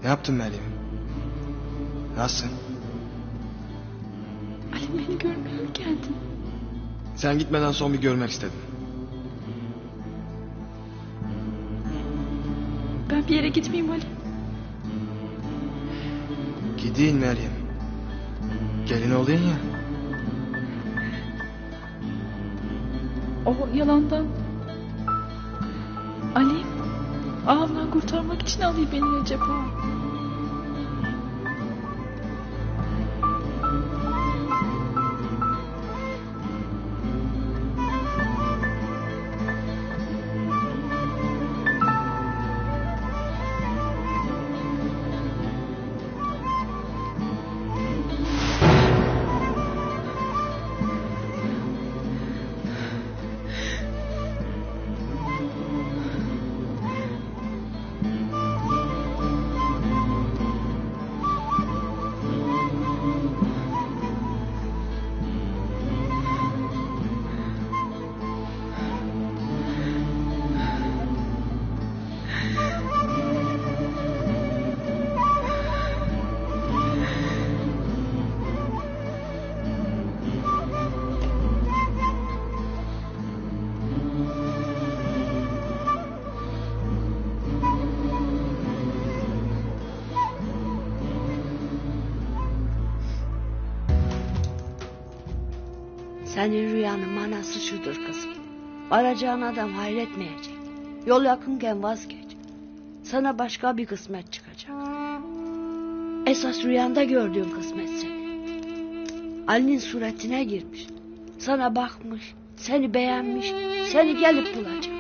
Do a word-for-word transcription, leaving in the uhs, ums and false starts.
Ne yaptın Meryem? Nasılsın? Ali beni görmeye geldi. Sen gitmeden son bir görmek istedim. Ben bir yere gitmeyeyim Ali. Gideyim Meryem. Gelin olayım ya. O yalandan Ali ağamdan kurtarmak için alıyor beni Recep ağa. Senin rüyanın manası şudur kızım. Varacağın adam hayretmeyecek. Yol yakınken vazgeç. Sana başka bir kısmet çıkacak. Esas rüyanda gördüğün kısmet senin. Ali'nin suretine girmiş. Sana bakmış, seni beğenmiş, seni gelip bulacak.